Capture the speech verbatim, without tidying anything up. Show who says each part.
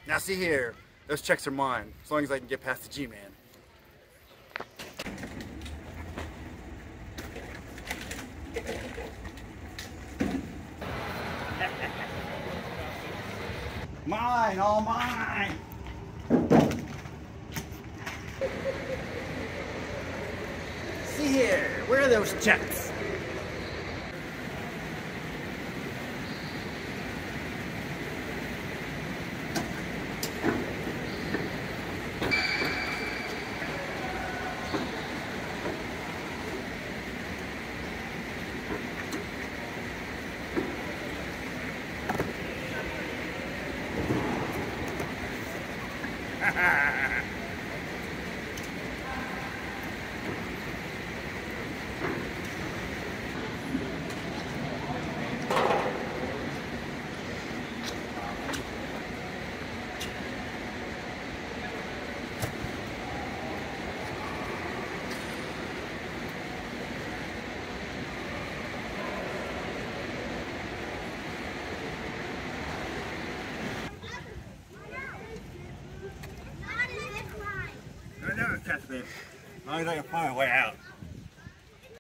Speaker 1: Now see here, those checks are mine, as long as I can get past the G-Man. Mine, all mine! See here, where are those checks? I never catch me. As long as I can find a way out.